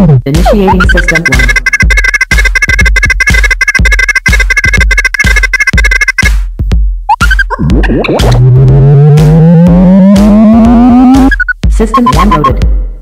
Initiating System 1. System 1 loaded.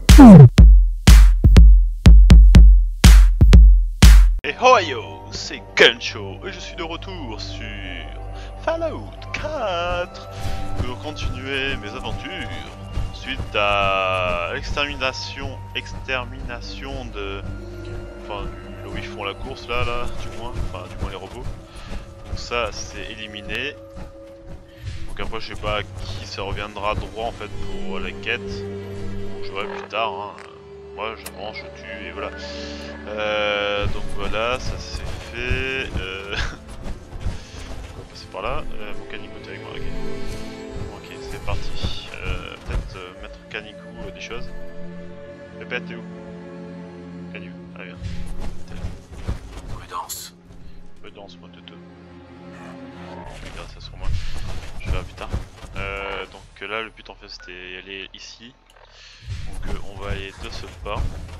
Et Ohio, c'est Kencho et je suis de retour sur Fallout 4 pour continuer mes aventures suite à l'extermination de... Enfin, là où ils font la course là, du moins les robots. Donc ça c'est éliminé. Donc après je sais pas à qui ça reviendra droit en fait pour la quête. Donc, je verrai plus tard hein. Moi je mange, je tue et voilà. Donc voilà, ça c'est fait. On va passer par là. Mon Canico t'es avec moi, ok. Ok, c'est parti. Peut-être mettre Canico des choses. Pépette, t'es où? Canico, allez viens. Prudence. Prudence, moi de deux. Regarde ça sur moi. Je vais plus tard. Donc là le but en fait c'était aller ici. Donc on va aller de ce pas.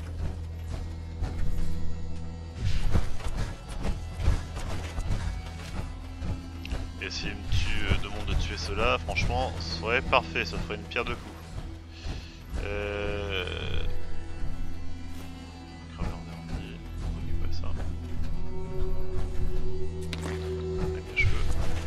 Et s'il me demande de tuer cela, franchement, ce serait parfait, ça ferait une pierre de coups. Craveur dernier, on va récupérer ça. Avec les cheveux.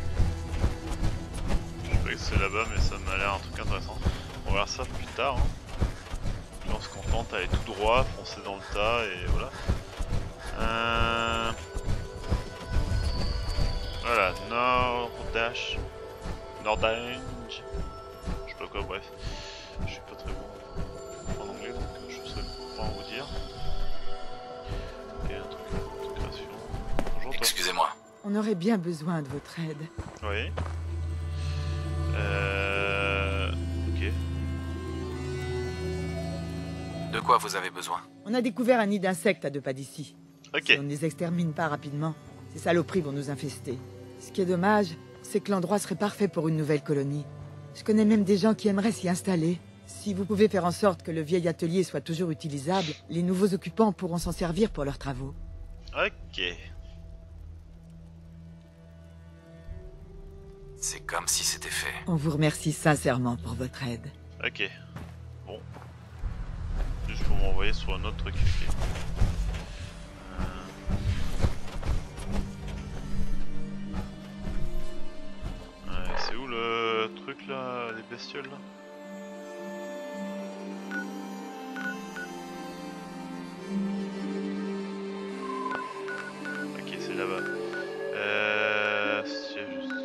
Je sais pas que c'est là-bas, mais ça m'a l'air un truc intéressant. On va voir ça plus tard. Hein. Là, on se contente à aller tout droit, foncer dans le tas et voilà. Voilà, Nordange, je sais pas quoi, bref. Je suis pas très bon en anglais donc je sais pas vous dire. Et un truc de création. Bonjour toi. Excusez-moi. On aurait bien besoin de votre aide. Oui. Ok. De quoi vous avez besoin? On a découvert un nid d'insectes à 2 pas d'ici. Ok. Si on ne les extermine pas rapidement, ces saloperies vont nous infester. Ce qui est dommage, c'est que l'endroit serait parfait pour une nouvelle colonie. Je connais même des gens qui aimeraient s'y installer. Si vous pouvez faire en sorte que le vieil atelier soit toujours utilisable, les nouveaux occupants pourront s'en servir pour leurs travaux. Ok. C'est comme si c'était fait. On vous remercie sincèrement pour votre aide. Ok. Bon. Juste pour m'envoyer sur un autre truc. Ok. C'est où le truc là, les bestioles là? Ok, c'est là-bas. C'est juste...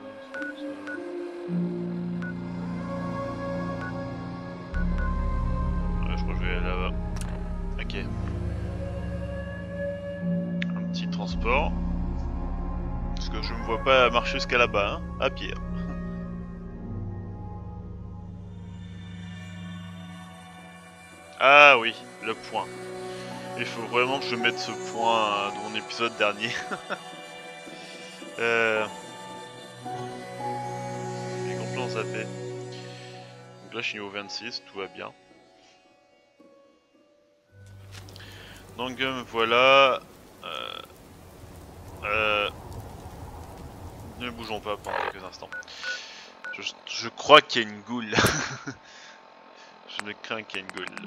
Ouais, je crois que je vais aller là-bas. Ok. Un petit transport. Parce que je me vois pas marcher jusqu'à là-bas, hein, à pied. Ah oui, le point. Il faut vraiment que je mette ce point dans mon épisode dernier. Il est complètement zappé. Donc là je suis niveau 26, tout va bien. Donc me voilà. Ne bougeons pas pendant quelques instants. Je crois qu'il y a une goule. Je ne crains qu'il y ait une goule.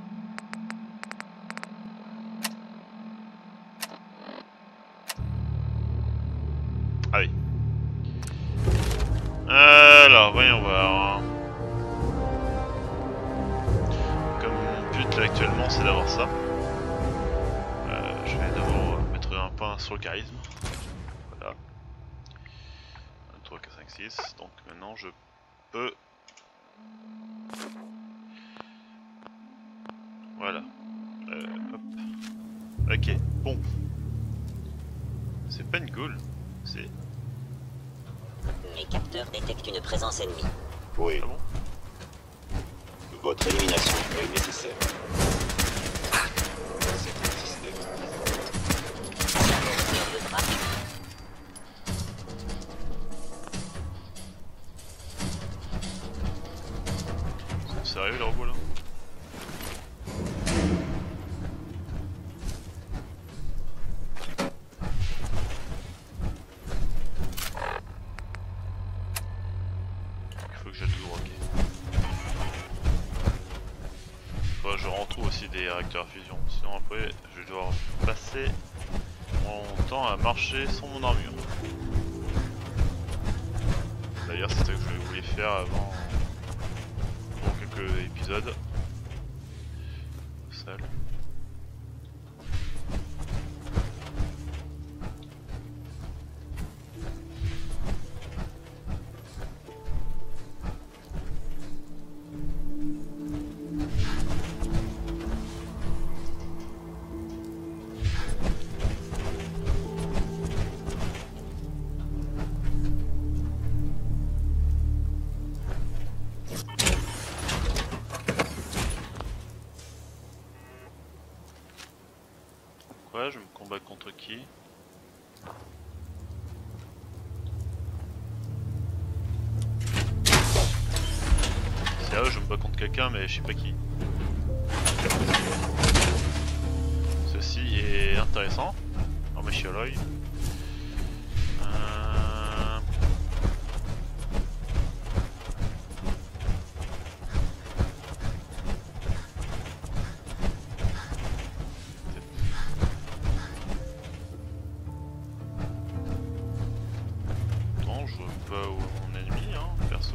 Allez. Alors, voyons voir. Comme mon but là, actuellement c'est d'avoir ça. Je vais d'abord mettre un point sur le charisme. Voilà. 1, 3, 4, 5, 6. Donc maintenant je peux... Voilà. Hop. Ok, bon. C'est pas une goule, c'est... Les capteurs détectent une présence ennemie. Oui, Ah bon? votre élimination est nécessaire. C'est un système. Ils sont sérieux les robots là? aussi des réacteurs à fusion. Sinon après je vais devoir passer mon temps à marcher sans mon armure. D'ailleurs c'est ça que je voulais faire avant pour quelques épisodes. Salle. Ouais, je me combats contre qui? C'est là, je me bats contre quelqu'un, mais je sais pas qui. Ceci est intéressant. En machioloy. Non, je vois pas où est mon ennemi, hein, perso.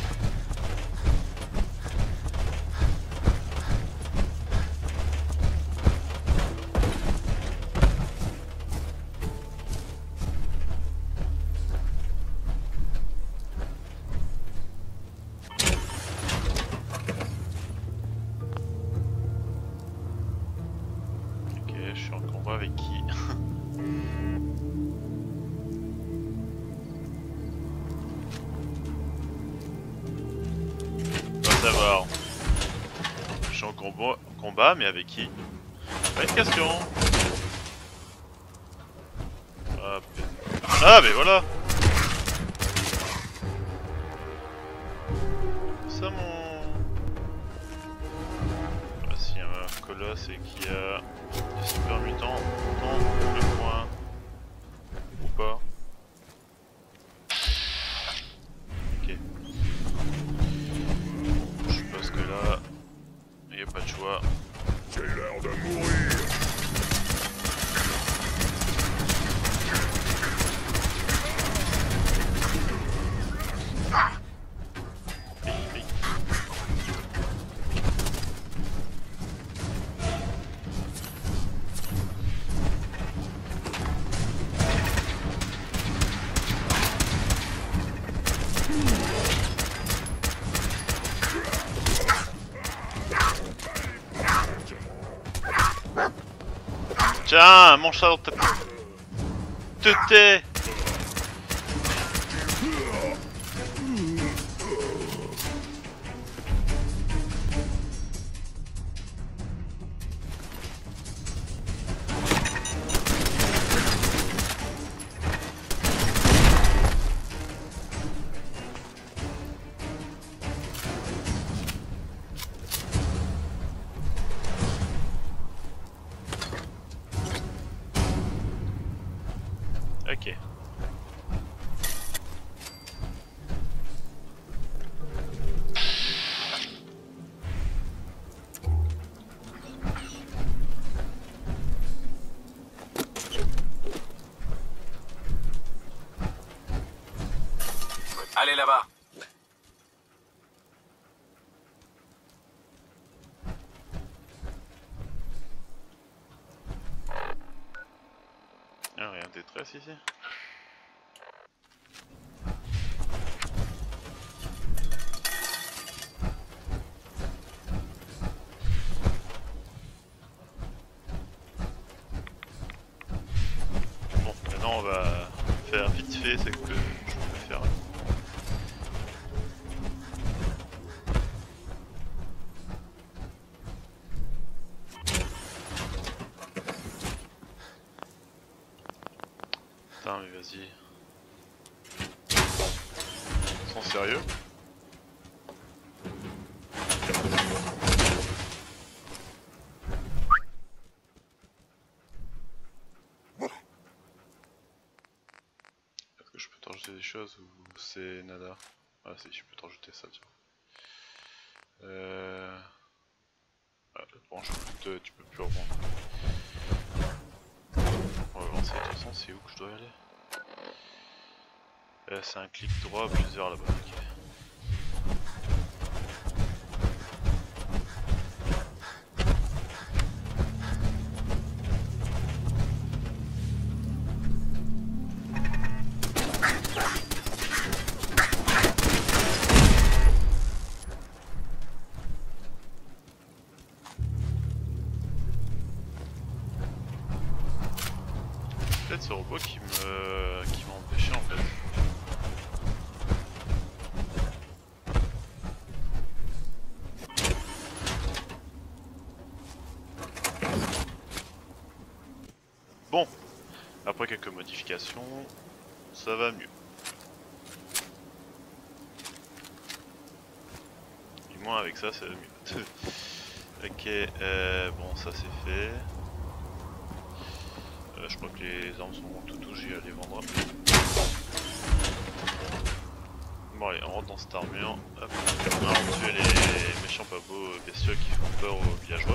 Ok, je suis en combat avec qui? Va savoir. Je suis en combat, mais avec qui? Pas une question. Ah, mais voilà. Ça mon... Ah, s'il y a un colosse et qu'il y a des super mutants dans le coin. Ou pas. Ok. Je suppose que là, il n'y a pas de choix. C'est l'heure de mourir. Aïe, aïe. Tiens, mange ça dans ta... Te tais. Ok. Allez là-bas. Ah, rien de détresse ici. Bon, maintenant on va faire vite fait ce que je peux faire. Putain, mais vas-y. Ils sont sérieux? Est-ce que je peux t'en rajouter des choses ou c'est nada? Ah si, je peux t'en rajouter ça, tiens. Ah, Bon, je peux tu peux plus reprendre. On va avancer, de toute façon, c'est où que je dois aller? C'est un clic droit plus vers là-bas. Ok. Peut-être ce robot qui m'a empêché en fait. Bon, après quelques modifications, ça va mieux. Du moins avec ça, ça va mieux. Ok, bon ça c'est fait. Je crois que les armes sont tout, j'ai à les vendre. Bon allez, on rentre dans cette armure. Hop. On va tuer les méchants pas beaux bestioles qui font peur aux villageois.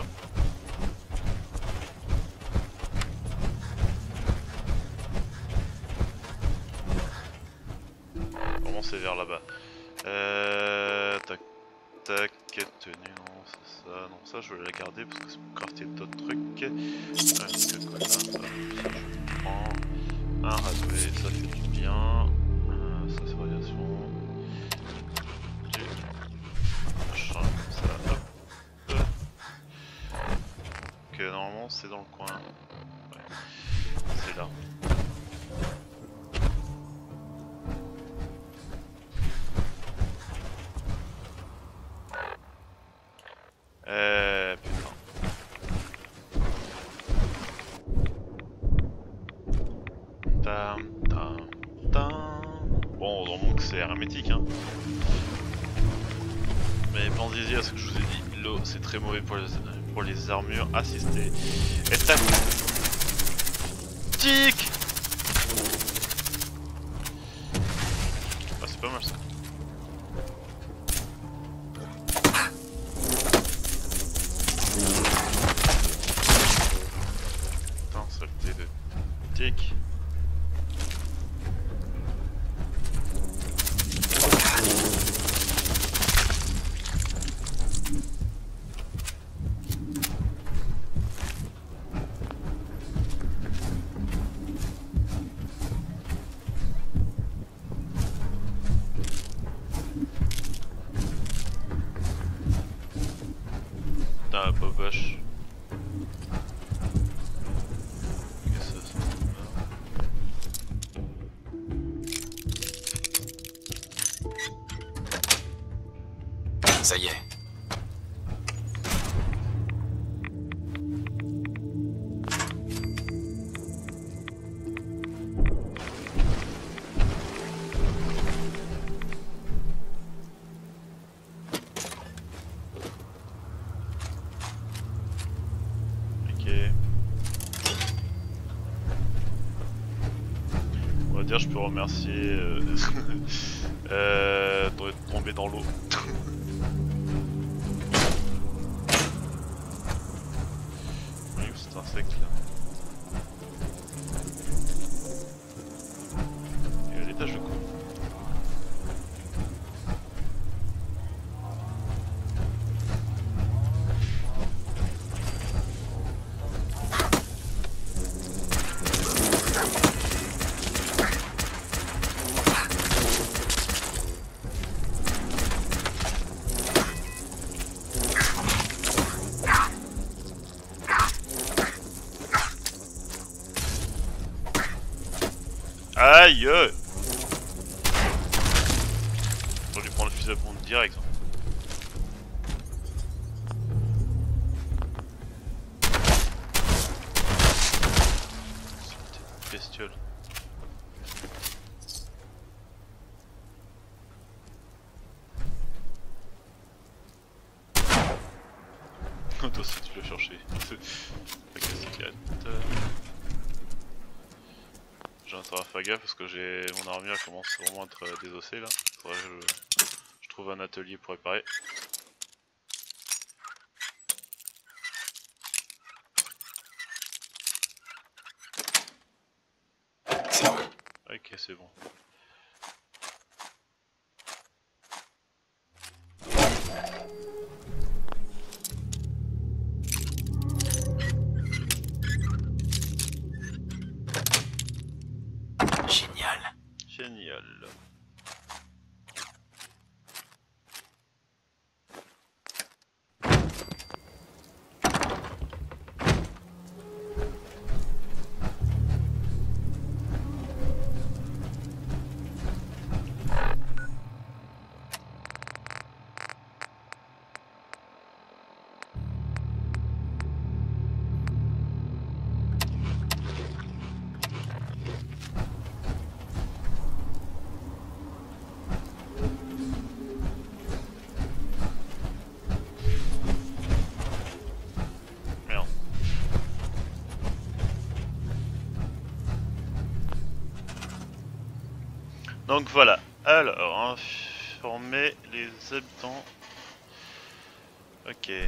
Comment c'est vers là-bas. Tac tac, tenue, non c'est ça, non ça je vais la garder parce que c'est pour crafter d'autres trucs. Un je prends. Un radoué, ça fait du bien. Ça c'est radiation. Du machin comme ça, hop. Ok, normalement c'est dans le coin. Ouais. C'est là. Putain. Bon, on manque c'est hermétique hein. Mais pensez-y à ce que je vous ai dit, l'eau c'est très mauvais pour les armures assistées. Et tac. Tic. Ah c'est pas mal ça. Putain, saleté de tic. Putain, pas vache. Qu'est-ce que c'est ça? Ça y est. Ok. On va dire je peux remercier d'être tombé dans l'eau. Oui, cet insecte là. Et à l'étage de quoi? Aïe! J'aurais dû prendre le fusil à pompe direct. Cette bestiole. Toi aussi tu l'as cherché. Avec la cigarette. J'ai intérêt à faire gaffe parce que mon armure commence vraiment à être désossée là. Faudrait que je trouve un atelier pour réparer. c'est bon. Génial. Génial. Merde. Donc voilà. Alors, informer les habitants. Ok.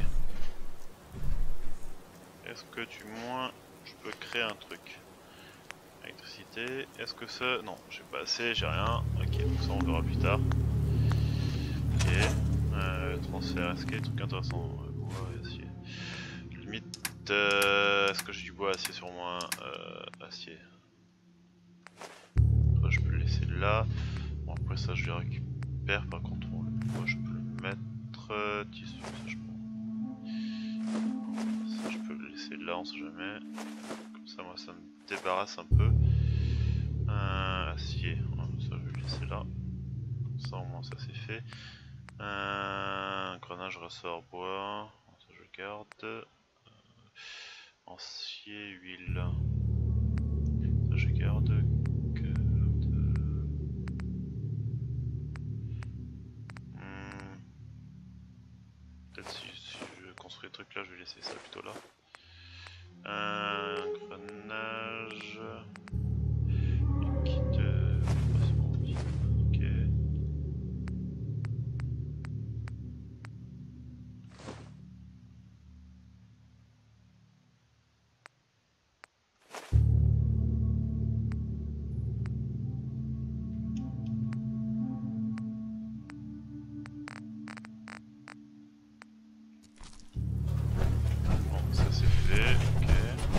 Est-ce que du moins je peux créer un truc? Électricité. Est-ce que ça... Non, j'ai pas assez, j'ai rien. Ok, donc ça on verra plus tard. Ok. Transfert, est-ce qu'il y a des trucs intéressants? Bois et acier. Limite, est-ce que j'ai du bois acier sur moi? Acier. Après, je peux le laisser là. Bon, après ça je le récupère. Par contre, le bois je peux le mettre. Tissu, ça je peux. Ça je peux le laisser là, on sait jamais. Comme ça, moi ça me débarrasse un peu. Acier, ça je vais le laisser là. Ça au moins ça c'est fait. Grenage, ressort, bois, ça je garde. Acier, huile, ça je garde. Peut-être si je construis le truc là, je vais laisser ça plutôt là. Grenage, liquide, ok. Bon, ça c'est fait, ok.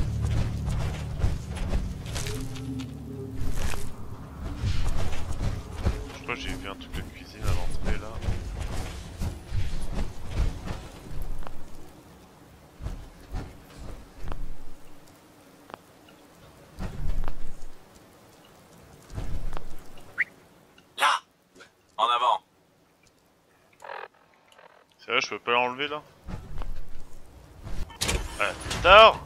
Je crois que j'ai vu un truc de cuisine à l'entrée là. Là. En avant. C'est vrai, je peux pas l'enlever là? Ouais, plus tard!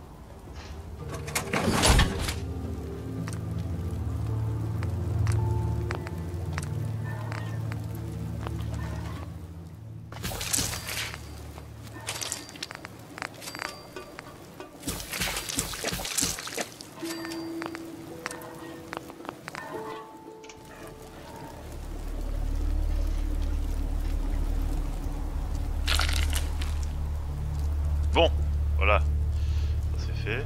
Bon, voilà, ça c'est fait.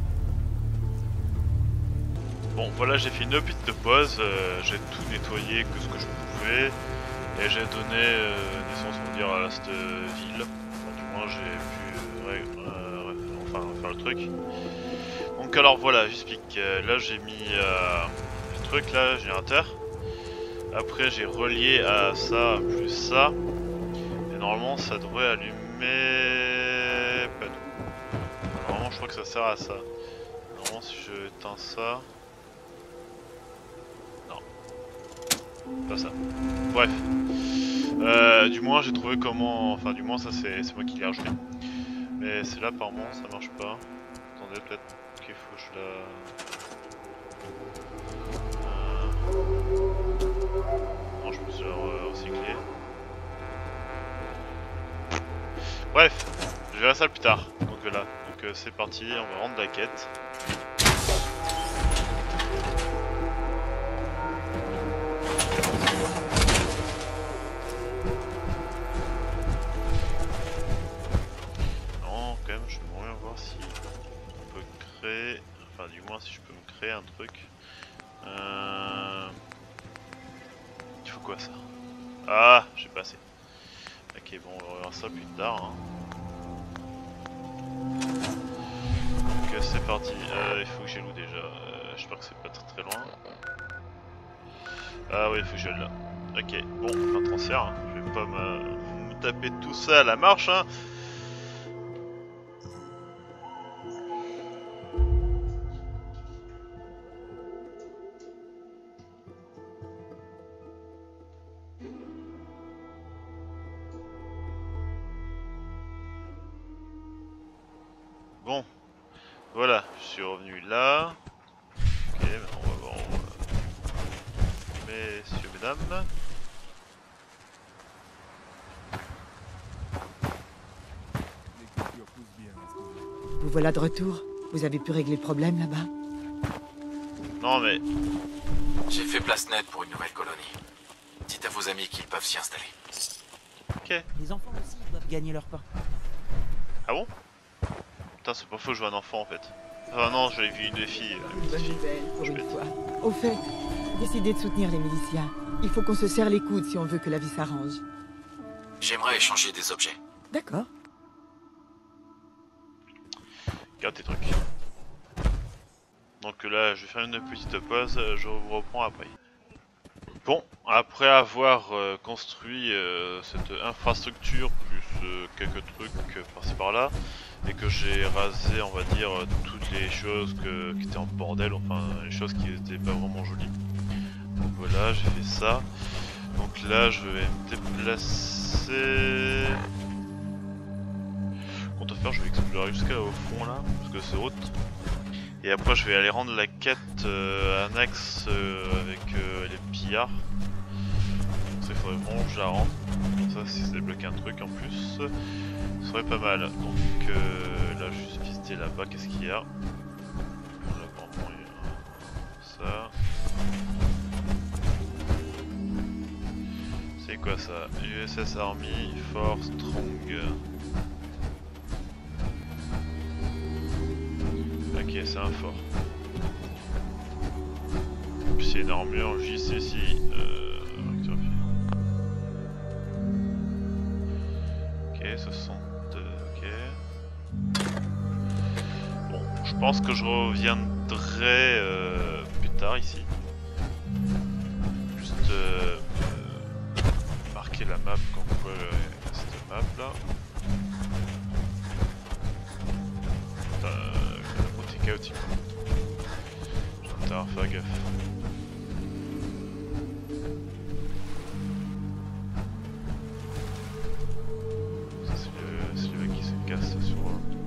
Bon, voilà, j'ai fait une petite pause, j'ai tout nettoyé que ce que je pouvais, et j'ai donné naissance, on va dire, à cette ville. Enfin, du moins, j'ai pu enfin, faire le truc. Donc alors voilà, j'explique. Là, j'ai mis le truc là, générateur. Après, j'ai relié à ça plus ça, et normalement, ça devrait allumer. Pas tout. Normalement, je crois que ça sert à ça. Normalement, si je éteins ça. Non. Pas ça. Bref. Du moins, j'ai trouvé comment. Enfin, du moins, ça, c'est moi qui l'ai rajouté. Mais c'est là, apparemment, ça marche pas. Attendez, peut-être qu'il faut que je la. Non, je me suis recyclé. Bref, je verrai ça plus tard. Donc là, donc c'est parti, on va rendre la quête. Non, quand même, je vais voir si on peut créer, enfin du moins si je peux me créer un truc. Il faut quoi ça? Ah, j'ai pas assez. Ok, bon, on va voir ça plus tard. Hein. Donc c'est parti. Il faut que j'aille où déjà? J'espère que c'est pas très loin. Ah oui, il faut que j'aille là. Ok, bon, on fait un transfert. Hein. Je vais pas me taper tout ça à la marche. Hein. Bon, voilà, je suis revenu là. Ok, maintenant on va voir messieurs, mesdames. Vous voilà de retour. Vous avez pu régler le problème là-bas? Non mais, J'ai fait place nette pour une nouvelle colonie. Dites à vos amis qu'ils peuvent s'y installer. ok. Les enfants aussi doivent gagner leur pain. Ah bon? Putain, c'est pas faux que je vois un enfant en fait. Ah non, j'avais vu une fille. Une bonne nouvelle, pour Je une vais- fois. Au fait, décidez de soutenir les miliciens. Il faut qu'on se serre les coudes si on veut que la vie s'arrange. J'aimerais échanger des objets. D'accord. Garde tes trucs. Donc là, je vais faire une petite pause, je vous reprends après. Bon, après avoir construit cette infrastructure, plus quelques trucs par-ci par-là, et que j'ai rasé, on va dire, toutes les choses qui étaient en bordel, enfin les choses qui étaient pas vraiment jolies. Donc voilà, j'ai fait ça. Donc là, je vais me déplacer... Compte à faire, je vais explorer jusqu'au fond là, parce que c'est haute. Et après, je vais aller rendre la quête annexe avec les pillards. Donc ça, il faudrait vraiment que je la rende. Comme ça, si ça débloque un truc en plus, ce serait pas mal. Donc là, je vais juste visiter là-bas, qu'est-ce qu'il y a. Là, vraiment, il y a ça. C'est quoi ça? USS Army Fort Strong. Ok, c'est un fort. Puis c'est une armure JCC. Ok, 60. Ok. Bon, je pense que je reviendrai plus tard ici. Juste marquer la map quand on voit cette map là. Chaotique. Je vais faire gaffe. Ça c'est le mec qui se casse sur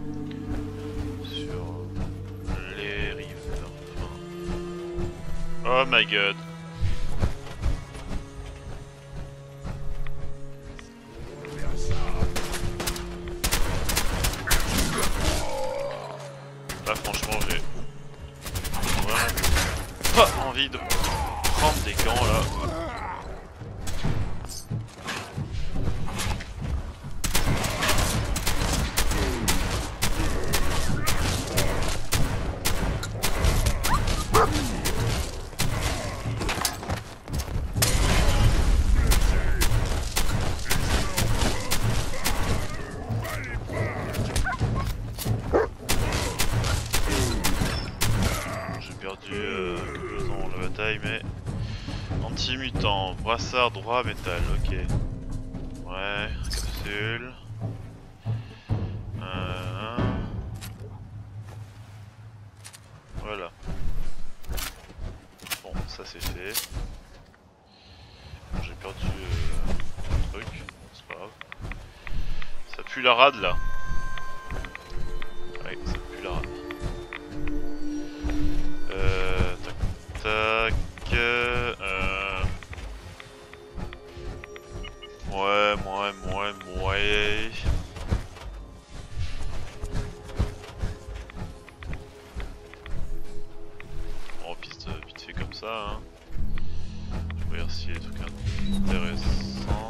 les rives. Enfin. Oh my god. Là franchement j'ai vraiment pas envie de prendre des gants là. Mais anti-mutant, brassard droit métal, ok. Ouais, capsule. Voilà. Bon, ça c'est fait. J'ai perdu un truc, c'est pas grave. Ça pue la rade là. Ouais, ça pue la rade. Tac. Ouais. On piste vite fait comme ça. Hein. Je vais voir s'il y a des trucs intéressants.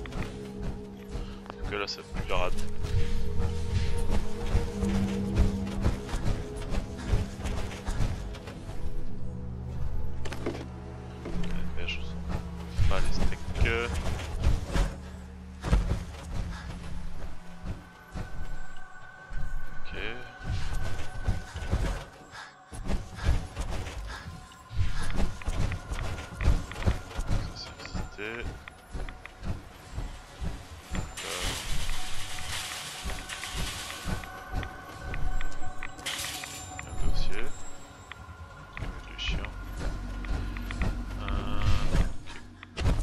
En tout cas là ça pue la rade.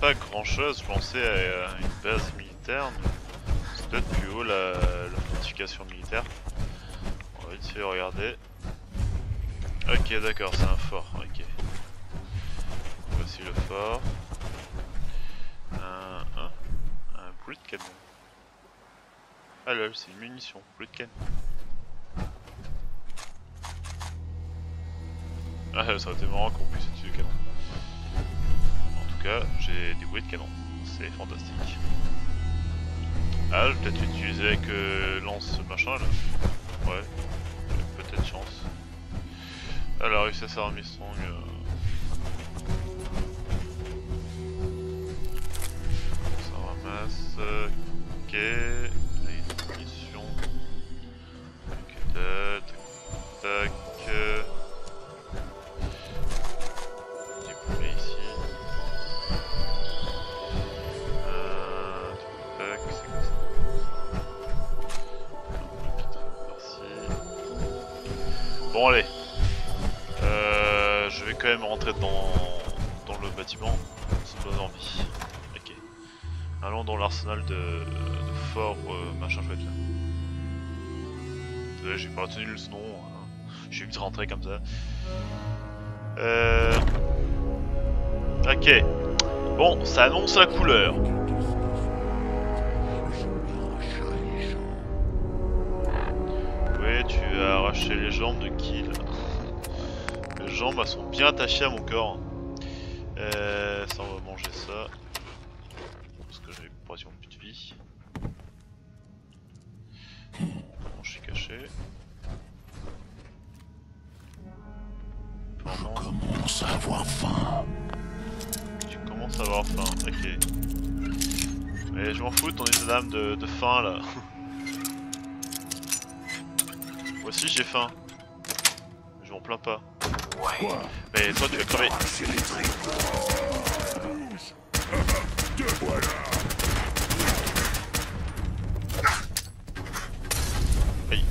pas grand chose, je pensais à une base militaire, mais c'est peut-être plus haut la fortification militaire. On va vite fait regarder. Ok, d'accord, c'est un fort, ok. Voici le fort. Un bullet cannon. Ah lol, c'est une munition, bullet cannon. Ah, ça aurait été marrant qu'on puisse utiliser le canon. En tout cas, j'ai des bruits de canon. C'est fantastique. Ah, je vais peut-être l'utiliser avec lance machin là. Ouais, peut-être chance. Alors, USS Armstrong. Ça ramasse. Ok. Là, il y a une munition. Ok, tac, tac. Bon allez, je vais quand même rentrer dans le bâtiment, ça me donne envie. Ok, allons dans l'arsenal de fort machin chouette là. Désolé, j'ai pas retenu le nom, hein. Je suis vite rentré comme ça. Ok, bon, ça annonce la couleur. Tu as arraché les jambes de qui là? Les jambes elles sont bien attachées à mon corps. Ça on va manger ça. Parce que j'ai pratiquement plus de vie. Bon, je suis caché. Je commence à avoir faim. Tu commences à avoir faim, ok. Mais je m'en fous de ton état d'âme de faim là. Moi aussi j'ai faim. Je m'en plains pas. Ouais. Mais toi tu vas crever. C'est les tripes. Te voilà. Aïe.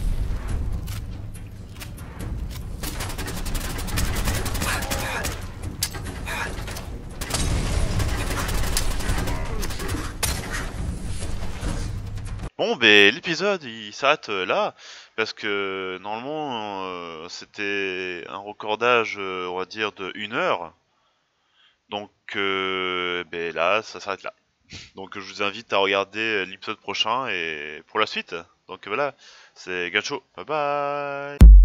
Bon ben l'épisode il s'arrête là parce que normalement c'était un recordage on va dire de 1 heure, donc ben là ça s'arrête là, donc je vous invite à regarder l'épisode prochain et pour la suite, donc voilà, c'est Gacho, bye bye.